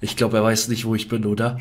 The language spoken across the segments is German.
Ich glaube, er weiß nicht, wo ich bin, oder?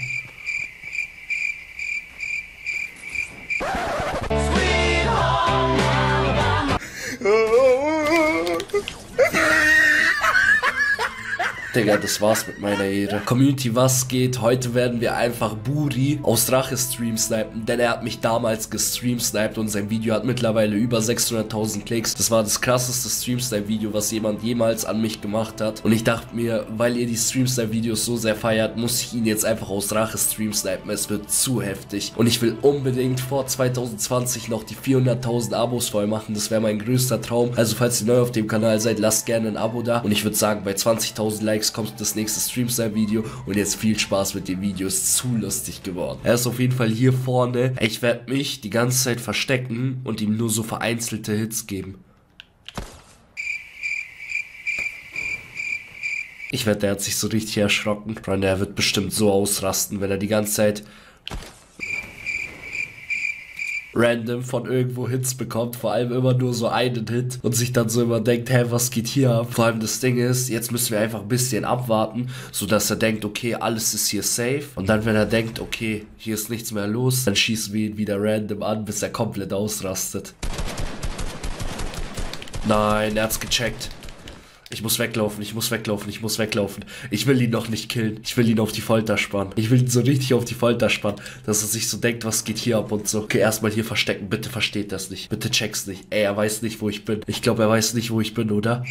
Digga, das war's mit meiner Ehre. Community, was geht? Heute werden wir einfach Buri aus Drache Stream snipen, denn er hat mich damals gestreamsniped und sein Video hat mittlerweile über 600.000 Klicks. Das war das krasseste Streamsnipe-Video, was jemand jemals an mich gemacht hat. Und ich dachte mir, weil ihr die Streamsnipe-Videos so sehr feiert, muss ich ihn jetzt einfach aus Drache streamsnipen. Es wird zu heftig. Und ich will unbedingt vor 2020 noch die 400.000 Abos voll machen. Das wäre mein größter Traum. Also falls ihr neu auf dem Kanal seid, lasst gerne ein Abo da. Und ich würde sagen, bei 20.000 Likes kommt das nächste Streamstyle-Video und jetzt viel Spaß mit dem Video, ist zu lustig geworden. Er ist auf jeden Fall hier vorne. Ich werde mich die ganze Zeit verstecken und ihm nur so vereinzelte Hits geben. Ich wette, er hat sich so richtig erschrocken. Freunde, er wird bestimmt so ausrasten, wenn er die ganze Zeit random von irgendwo Hits bekommt, vor allem immer nur so einen Hit und sich dann so immer denkt, hä, was geht hier ab? Vor allem das Ding ist, jetzt müssen wir einfach ein bisschen abwarten, sodass er denkt, okay, alles ist hier safe und dann, wenn er denkt, okay, hier ist nichts mehr los, dann schießen wir ihn wieder random an, bis er komplett ausrastet. Nein, er hat's gecheckt. Ich muss weglaufen, ich muss weglaufen, ich muss weglaufen. Ich will ihn noch nicht killen. Ich will ihn auf die Folter spannen. Ich will ihn so richtig auf die Folter spannen, dass er sich so denkt, was geht hier ab und so. Okay, erstmal hier verstecken. Bitte versteht das nicht. Bitte check's nicht. Ey, er weiß nicht, wo ich bin. Ich glaube, er weiß nicht, wo ich bin, oder?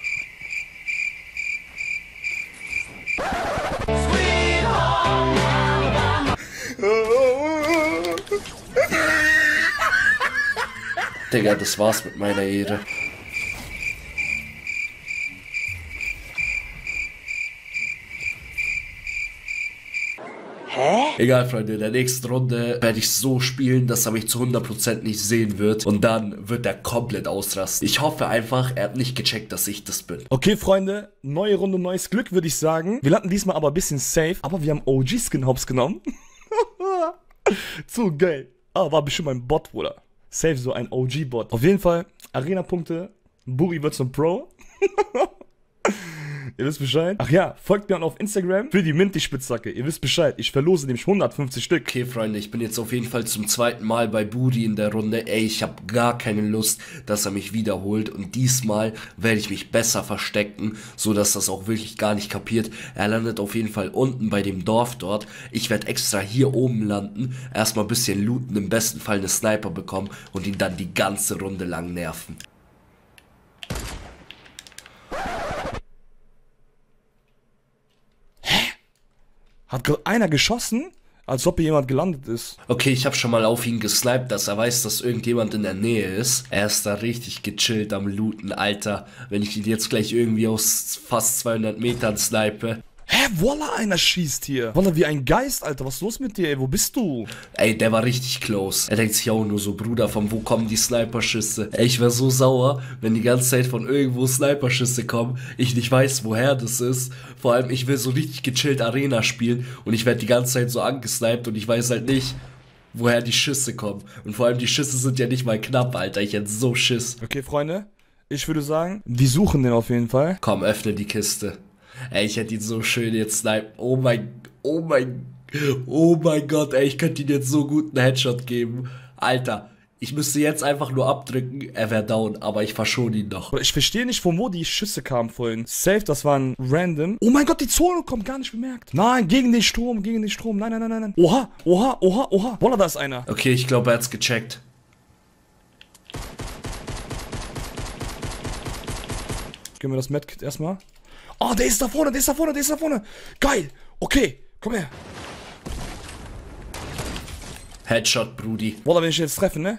Digga, das war's mit meiner Ehre. Hä? Egal, Freunde, in der nächsten Runde werde ich so spielen, dass er mich zu 100% nicht sehen wird. Und dann wird er komplett ausrasten. Ich hoffe einfach, er hat nicht gecheckt, dass ich das bin. Okay, Freunde, neue Runde, neues Glück, würde ich sagen. Wir landen diesmal aber ein bisschen safe. Aber wir haben OG-Skin hops genommen. So geil. Ah, war bestimmt ein Bot, Bruder. Safe so ein OG-Bot. Auf jeden Fall, Arena-Punkte. Buri wird zum Pro. Ihr wisst Bescheid. Ach ja, folgt mir auch auf Instagram für die Minty-Spitzhacke. Ihr wisst Bescheid. Ich verlose nämlich 150 Stück. Okay, Freunde, ich bin jetzt auf jeden Fall zum zweiten Mal bei Buri in der Runde. Ey, ich habe gar keine Lust, dass er mich wiederholt. Und diesmal werde ich mich besser verstecken, so dass das auch wirklich gar nicht kapiert. Er landet auf jeden Fall unten bei dem Dorf dort. Ich werde extra hier oben landen, erstmal ein bisschen looten, im besten Fall eine Sniper bekommen und ihn dann die ganze Runde lang nerven. Hat gerade einer geschossen, als ob hier jemand gelandet ist. Okay, ich habe schon mal auf ihn gesniped, dass er weiß, dass irgendjemand in der Nähe ist. Er ist da richtig gechillt am Looten, Alter. Wenn ich ihn jetzt gleich irgendwie aus fast 200 Metern snipe. Hä, Wallah, einer schießt hier. Wallah, wie ein Geist, Alter. Was ist los mit dir, ey? Wo bist du? Ey, der war richtig close. Er denkt sich auch nur so, Bruder, von wo kommen die Sniperschüsse? Ey, ich wäre so sauer, wenn die ganze Zeit von irgendwo Sniperschüsse kommen, ich nicht weiß, woher das ist. Vor allem, ich will so richtig gechillt Arena spielen und ich werde die ganze Zeit so angesniped und ich weiß halt nicht, woher die Schüsse kommen. Und vor allem, die Schüsse sind ja nicht mal knapp, Alter. Ich hätte so Schiss. Okay, Freunde, ich würde sagen, wir suchen den auf jeden Fall. Komm, öffne die Kiste. Ey, ich hätte ihn so schön jetzt snipen. Oh mein Gott, ey, ich könnte ihm jetzt so gut einen Headshot geben. Alter, ich müsste jetzt einfach nur abdrücken, er wäre down, aber ich verschone ihn noch. Ich verstehe nicht, von wo die Schüsse kamen vorhin. Safe, das waren random. Oh mein Gott, die Zone kommt gar nicht bemerkt. Nein, gegen den Strom. Nein, nein, nein, nein, nein. Oha. Wallah, da ist einer. Okay, ich glaube, er hat's gecheckt. Geben wir das Medkit erstmal. Oh, der ist da vorne. Geil. Okay, komm her. Headshot, Brudi. Wallah, wenn ich jetzt treffe, ne?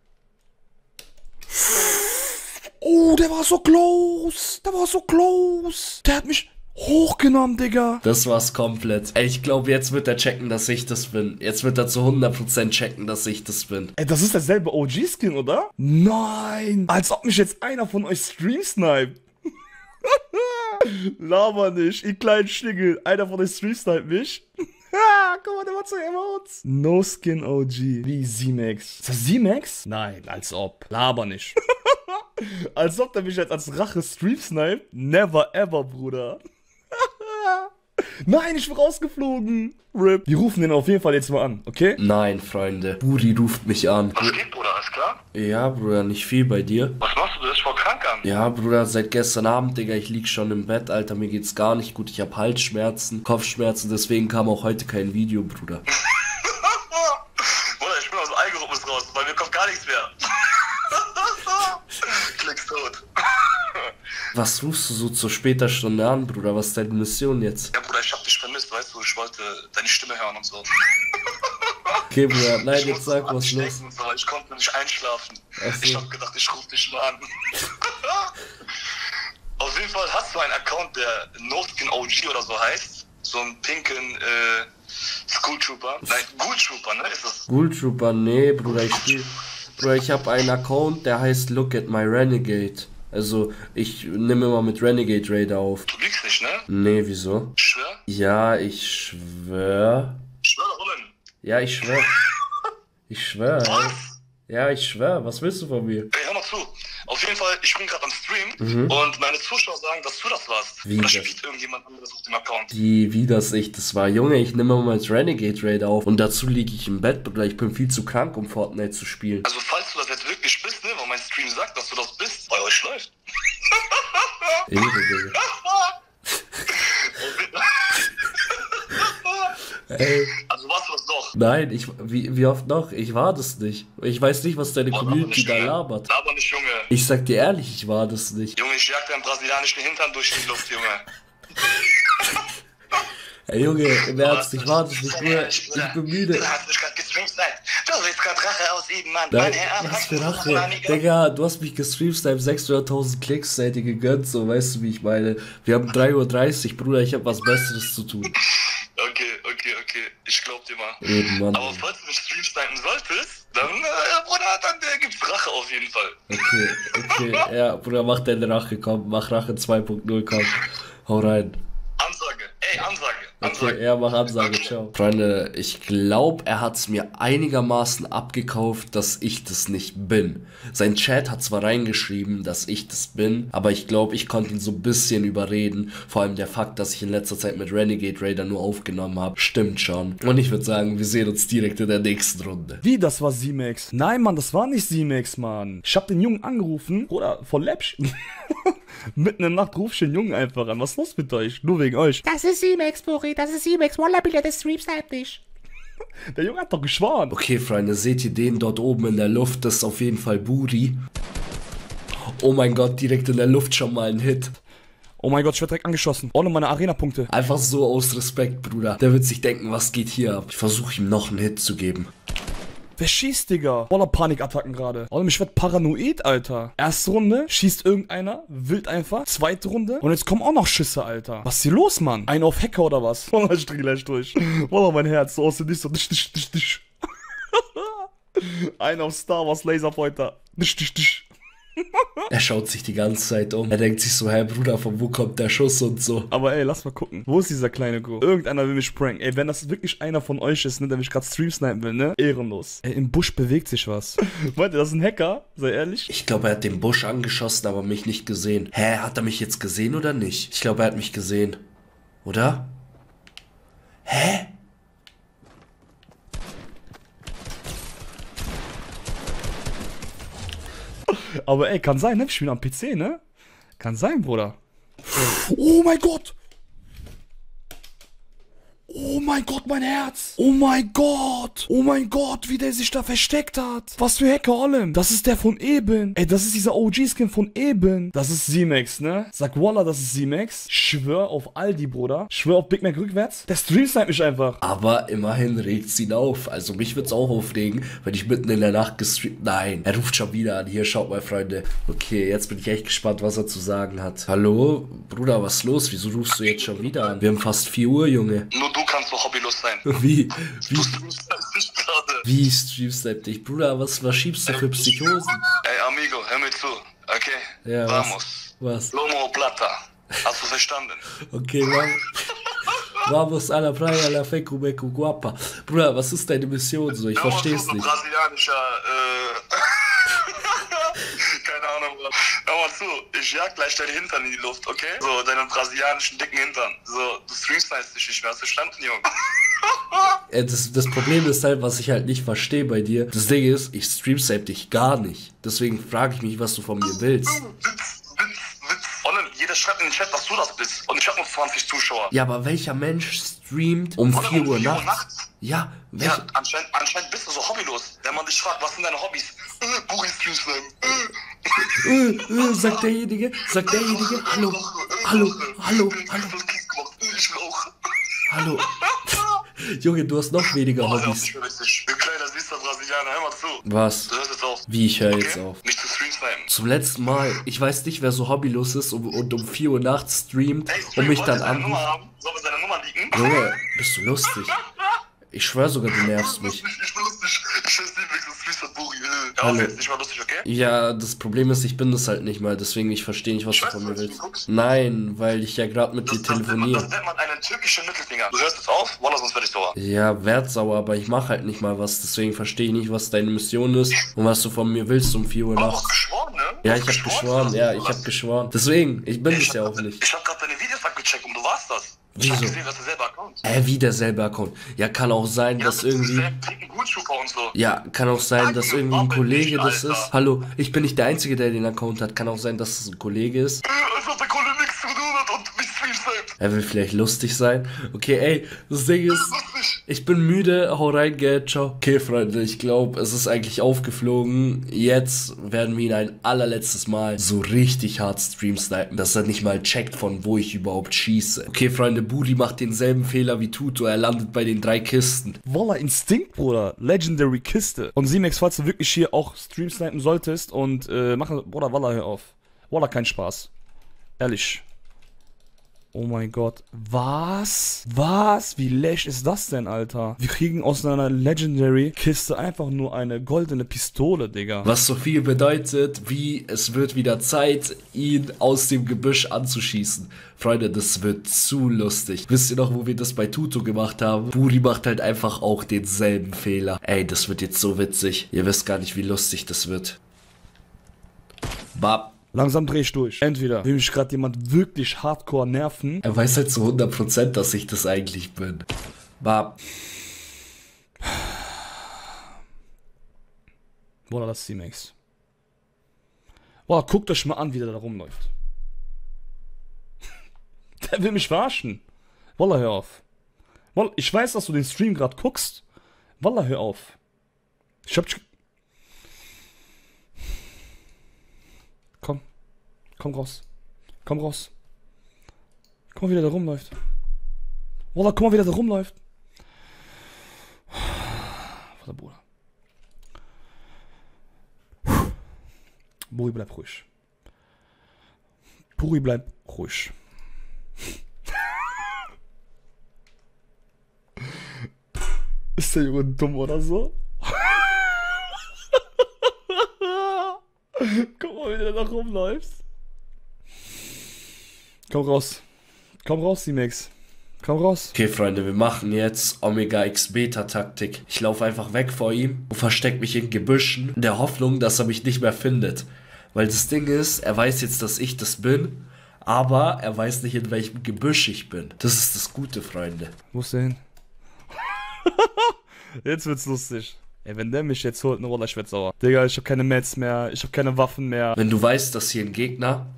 Oh, der war so close. Der hat mich hochgenommen, Digga. Das war's komplett. Ey, ich glaube, jetzt wird er checken, dass ich das bin. Jetzt wird er zu 100% checken, dass ich das bin. Ey, das ist derselbe OG-Skin, oder? Nein. Als ob mich jetzt einer von euch streamsniped. Laber nicht, ihr kleinen Schlingel. Einer von euch streamsniped mich. Guck mal, der macht so Emotes. No Skin OG. Wie Z-Max. Ist das Z-Max? Nein, als ob. Laber nicht. Als ob der mich jetzt als Rache streamsniped. Never ever, Bruder. Nein, ich bin rausgeflogen. RIP. Wir rufen den auf jeden Fall jetzt mal an, okay? Nein, Freunde. Buri ruft mich an. Was geht, Bruder? Alles klar? Ja, Bruder, nicht viel bei dir. Was machst du? Du bist voll krank an. Ja, Bruder, seit gestern Abend, Digga, ich lieg schon im Bett, Alter, mir geht's gar nicht gut. Ich hab Halsschmerzen, Kopfschmerzen, deswegen kam auch heute kein Video, Bruder. Bruder, ich bin aus dem Algorithmus raus, bei mir kommt gar nichts mehr. Klickst tot. Was rufst du so zur später Stunde an, Bruder? Was ist deine Mission jetzt? Ja, Bruder, ich hab dich vermisst, weißt du, ich wollte deine Stimme hören und so. Okay, Bruder, nein, Ich jetzt musste sag, was los. abstecken und so, ich konnte nicht einschlafen. Ach so. Ich hab gedacht, ich ruf dich mal an. Auf jeden Fall hast du einen Account, der NoSkin OG oder so heißt. So einen pinken School Trooper. Nein, Ghoul Trooper, ne? Ist das? Ghoul Trooper, nee, Bruder, ich hab einen Account, der heißt Look at my Renegade. Also, ich nehme immer mit Renegade Raider auf. Du lügst nicht, ne? Nee, wieso? Ich schwör? Ja, ich schwör. Ich schwör doch Rollen. Ja, ich schwör. Ich schwör. Was? Ja, ich schwör. Was willst du von mir? Ey, hör mal zu. Auf jeden Fall, ich bin gerade am Stream und meine Zuschauer sagen, dass du das warst. Wie Oder das? spielt irgendjemand anderes auf dem Account? Wie das ich das war. Junge, ich nehme immer als Renegade Raider auf. Und dazu liege ich im Bett, Bruder. Ich bin viel zu krank, um Fortnite zu spielen. Also falls du das jetzt wirklich bist, ne, weil mein Stream sagt, dass du das bist, bei euch läuft. Ehre, Digga. Ey. Also warst du das doch. Nein, wie oft noch? Ich war das nicht. Ich weiß nicht, was deine Community da labert. Laber nicht, Junge. Ich sag dir ehrlich, ich war das nicht. Junge, ich jag deinen brasilianischen Hintern durch die Luft, Junge. Ey, Junge, im Ernst, ich war das nicht. Bruder, ich bin müde. Du hast mich gerade gestreamsniped. Du willst gerade Rache ausüben, Mann. Nein, Mein Herr, was für Rache? Digga, du hast mich gestreamsniped, 600.000 Klicks seit dir gegönnt, so, weißt du, wie ich meine? Wir haben 3:30 Uhr, Bruder, ich hab was Besseres zu tun. Okay. Ich glaub dir mal. Eben, Mann. Aber falls du mich streamsnipen solltest, dann, Bruder, dann gibt's Rache auf jeden Fall. Okay, ja, Bruder, mach deine Rache, komm, mach Rache 2.0, komm, hau rein. Ansage. Ey, Ansage. Okay, ja, mach Ansage, ciao. Freunde, ich glaube, er hat es mir einigermaßen abgekauft, dass ich das nicht bin. Sein Chat hat zwar reingeschrieben, dass ich das bin, aber ich glaube, ich konnte ihn so ein bisschen überreden. Vor allem der Fakt, dass ich in letzter Zeit mit Renegade Raider nur aufgenommen habe, stimmt schon. Und ich würde sagen, wir sehen uns direkt in der nächsten Runde. Wie, das war Z-Max? Nein, Mann, das war nicht Z-Max, Mann. Ich hab den Jungen angerufen, oder voll Läppchen. Mitten in der Nacht ruf ich den Jungen einfach an. Was ist los mit euch? Nur wegen euch. Das ist Z-Max, Buri, das ist Z-Max. Wallah, Bilder des Streams halt nicht. Der Junge hat doch geschworen. Okay, Freunde, seht ihr den dort oben in der Luft? Das ist auf jeden Fall Buri. Oh mein Gott, direkt in der Luft schon mal ein Hit. Oh mein Gott, ich werde direkt angeschossen. Ohne meine Arena-Punkte. Einfach so aus Respekt, Bruder. Der wird sich denken, was geht hier ab? Ich versuche ihm noch einen Hit zu geben. Wer schießt, Digga? Voller Panikattacken gerade. Oh, ich werd paranoid, Alter. Erste Runde, schießt irgendeiner, wild einfach. Zweite Runde. Und jetzt kommen auch noch Schüsse, Alter. Was ist hier los, Mann? Einer auf Hacker oder was? Oh, ich dreh gleich durch. Oh, mein Herz. So aus dem Nichts. So. Einer auf Star Wars Laserpointer. Er schaut sich die ganze Zeit um. Er denkt sich so, hey Bruder, von wo kommt der Schuss und so. Aber ey, lass mal gucken. Wo ist dieser kleine Go? Irgendeiner will mich pranken. Ey, wenn das wirklich einer von euch ist, ne, der mich gerade stream snipen will, ne? Ehrenlos. Ey, im Busch bewegt sich was. Meint ihr, das ist ein Hacker? Sei ehrlich. Ich glaube, er hat den Busch angeschossen, aber mich nicht gesehen. Hä, hat er mich jetzt gesehen oder nicht? Ich glaube, er hat mich gesehen. Oder? Hä? Aber ey, kann sein, ne? Ich spiele am PC, ne? Kann sein, Bruder. Oh mein Gott! Oh mein Gott, mein Herz! Oh mein Gott! Oh mein Gott, wie der sich da versteckt hat! Was für Hacker allem! Das ist der von Eben! Ey, das ist dieser OG-Skin von Eben! Das ist Z-Max, ne? Sag Wallah, das ist Z-Max. Schwör auf Aldi, Bruder. Schwör auf Big Mac rückwärts. Der Stream sniped mich einfach. Aber immerhin regt's ihn auf. Also mich wird's auch aufregen, wenn ich mitten in der Nacht gestreamt... Nein, er ruft schon wieder an. Hier, schaut mal, Freunde. Okay, jetzt bin ich echt gespannt, was er zu sagen hat. Hallo? Bruder, was ist los? Wieso rufst du jetzt schon wieder an? Wir haben fast 4 Uhr, Junge. Nur du kannst so hobbylos sein. Wie? Du streamsnipest nicht gerade. Wie streamsnipe dich? Bruder, was schiebst du für Psychosen? Ey, Amigo, hör mir zu. Okay? Ja, Vamos. Was? Lomo Plata. Hast du verstanden? Okay, vamos a la playa, la fecu mecu guapa. Bruder, was ist deine Mission so? Ich versteh's nicht. Brasilianischer, keine Ahnung Hör mal zu, ich jag gleich deinen Hintern in die Luft, okay? So, deinen brasilianischen dicken Hintern. So, du streamst dich nicht mehr, hast du verstanden, Junge? Das Problem ist halt, was ich halt nicht verstehe bei dir. Das Ding ist, ich streamsnipe dich gar nicht. Deswegen frage ich mich, was du von mir willst. Witz. Und jeder schreibt in den Chat, dass du das bist. Und ich hab nur 20 Zuschauer. Ja, aber welcher Mensch streamt um 4 Uhr nachts? Ja, ja, anscheinend bist du so hobbylos. Wenn man dich fragt, was sind deine Hobbys? Buri streamsnipen. Sagt derjenige, hallo. Ich will auch. Hallo. Junge, du hast noch weniger Hobbys. Du kleiner süßer Brasilianer, hör mal zu. Was? Du hörst jetzt auf. Wie, ich höre Okay? jetzt auf? Nicht zu streamsnipen. Zum letzten Mal. Ich weiß nicht, wer so hobbylos ist und um 4 Uhr nachts streamt und mich dann Sollen anruft. wir seine Nummer liegen? Junge, bist du lustig? Ich schwör sogar, du nervst mich. Ich bin lustig. Ich schwör's nicht, wenigstens Streamsnipe Buri. Hallo. Jetzt nicht mal lustig, okay? Ja, das Problem ist, ich bin das halt nicht mal, deswegen ich verstehe nicht, was du von mir willst. Nein, weil ich ja gerade mit dir telefoniere. Das nennt man einen türkischen Mittelfinger. Du hörst jetzt auf? Wallah, sonst werde ich sauer. Ja, werd sauer, aber ich mache halt nicht mal was, deswegen verstehe ich nicht, was deine Mission ist und was du von mir willst um 4 Uhr Du hast nachts. auch geschworen, ne? Ja, ich hab geschworen, ich hab geschworen. Deswegen, ich bin es ja auch nicht. Ich hab gerade deine Videos abgecheckt und du warst das. Ich hab Wieso? gesehen, das ist derselbe Account. Wie derselbe Account. Ja, kann auch sein, dass irgendwie... Pinken Gutschufer und so. Ja, kann auch sein, dass irgendwie ein Kollege das ist. Hallo, ich bin nicht der Einzige, der den Account hat. Kann auch sein, dass es ein Kollege ist. Als ob der Kohle nichts zu tun hat und mich streamsniped. Er will vielleicht lustig sein. Okay, ey, das Ding ist... Lustig. Ich bin müde, hau rein, Geld, ciao. Okay, Freunde, ich glaube, es ist eigentlich aufgeflogen. Jetzt werden wir ihn ein allerletztes Mal so richtig hart streamsnipen, dass er nicht mal checkt, von wo ich überhaupt schieße. Okay, Freunde, Buri macht denselben Fehler wie Tuto. Er landet bei den 3 Kisten. Voila, Instinkt, Bruder. Legendary Kiste. Und Simex, falls du wirklich hier auch streamsnipen solltest und machen... Bruder, Voila, hör auf. Voila, kein Spaß. Ehrlich. Oh mein Gott. Was? Was? Wie läsch ist das denn, Alter? Wir kriegen aus einer Legendary-Kiste einfach nur eine goldene Pistole, Digga. Was so viel bedeutet, wie es wird wieder Zeit, ihn aus dem Gebüsch anzuschießen. Freunde, das wird zu lustig. Wisst ihr noch, wo wir das bei Tuto gemacht haben? Buri macht halt einfach auch denselben Fehler. Ey, das wird jetzt so witzig. Ihr wisst gar nicht, wie lustig das wird. Bap. Langsam dreh ich durch. Entweder will mich gerade jemand wirklich hardcore nerven. Er weiß halt zu 100%, dass ich das eigentlich bin. Bap. Boah, das ist C-Max. Boah, guckt euch mal an, wie der da rumläuft. Der will mich verarschen. Wallah, hör auf. Wallah, ich weiß, dass du den Stream gerade guckst. Wallah, hör auf. Ich hab dich... Komm. Komm raus. Komm raus. Guck mal, wie der da rumläuft. Wallah, guck mal, wie der da rumläuft. Warte, Bruder. Buri, bleib ruhig. Buri, bleib ruhig. Ist der Junge dumm oder so? Guck mal, wie der da rumläuft. Komm raus. Komm raus, C-Max. Komm raus. Okay, Freunde, wir machen jetzt Omega X Beta Taktik. Ich laufe einfach weg vor ihm und verstecke mich in Gebüschen, in der Hoffnung, dass er mich nicht mehr findet. Weil das Ding ist, er weiß jetzt, dass ich das bin, aber er weiß nicht, in welchem Gebüsch ich bin. Das ist das Gute, Freunde. Wo ist der hin? Jetzt wird's lustig. Ey, wenn der mich jetzt holt, ne Roller, ich werd sauer. Digga, ich hab keine Mets mehr, ich hab keine Waffen mehr. Wenn du weißt, dass hier ein Gegner...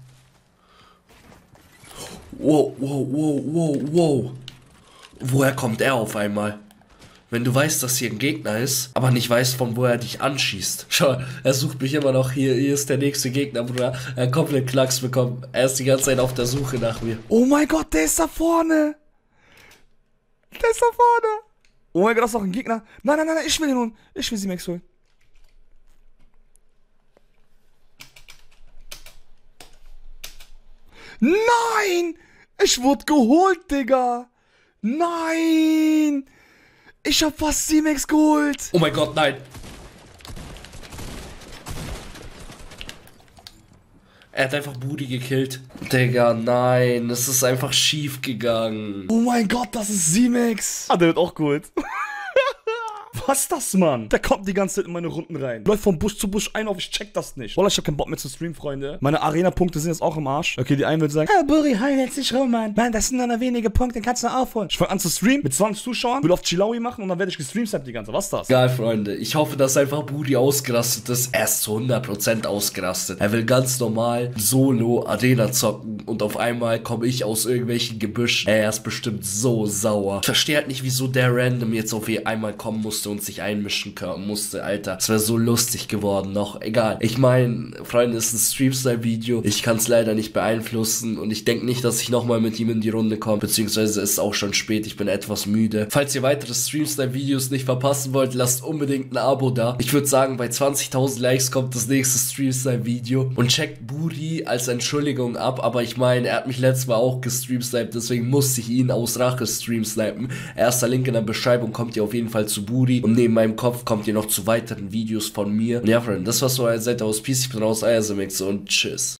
Wow, wow, wow, wow, wow. Woher kommt er auf einmal? Wenn du weißt, dass hier ein Gegner ist, aber nicht weißt, von wo er dich anschießt. Schau, er sucht mich immer noch hier. Hier ist der nächste Gegner, Bruder. Er hat komplett Klacks bekommen. Er ist die ganze Zeit auf der Suche nach mir. Oh mein Gott, der ist da vorne. Der ist da vorne. Oh mein Gott, das ist doch ein Gegner. Nein, nein, nein, nein, ich will ihn holen. Ich will sie Max holen. Nein! Ich wurde geholt, Digga. Nein! Ich hab fast C-Max geholt. Oh mein Gott, nein. Er hat einfach Budi gekillt. Digga, nein. Es ist einfach schief gegangen. Oh mein Gott, das ist C-Max. Ah, der wird auch geholt. Was ist das, Mann? Der kommt die ganze Zeit in meine Runden rein. Läuft von Busch zu Busch ein auf, ich check das nicht. Wallah, ich hab keinen Bock mehr zu streamen, Freunde. Meine Arena-Punkte sind jetzt auch im Arsch. Okay, die einen wird sagen, Buri, heul jetzt nicht rum, Mann. Mann, das sind nur noch wenige Punkte, den kannst du noch aufholen. ich fang an zu streamen mit 20 Zuschauern, will auf Chilawi machen und dann werde ich gestreamt die ganze. Was ist das? Geil, Freunde. Ich hoffe, dass einfach Buri ausgerastet ist. Er ist zu 100% ausgerastet. Er will ganz normal Solo Arena zocken und auf einmal komme ich aus irgendwelchen Gebüschen. Er ist bestimmt so sauer. Ich verstehe halt nicht, wieso der Random jetzt auf einmal kommen musste und sich einmischen musste, Alter. Es wäre so lustig geworden noch. Egal. Ich meine, Freunde, es ist ein Streamstyle-Video. Ich kann es leider nicht beeinflussen und ich denke nicht, dass ich nochmal mit ihm in die Runde komme. Beziehungsweise ist es auch schon spät. Ich bin etwas müde. Falls ihr weitere Streamstyle-Videos nicht verpassen wollt, lasst unbedingt ein Abo da. Ich würde sagen, bei 20.000 Likes kommt das nächste Streamstyle-Video. Und checkt Buri als Entschuldigung ab. Aber ich meine, er hat mich letztes Mal auch gestreamsniped. Deswegen musste ich ihn aus Rache streamsnipen. Erster Link in der Beschreibung, kommt ihr auf jeden Fall zu Buri. Und neben meinem Kopf kommt ihr noch zu weiteren Videos von mir. Und ja, Freunde, das war's von meiner Seite aus. Peace, ich bin raus, euer Simix und tschüss.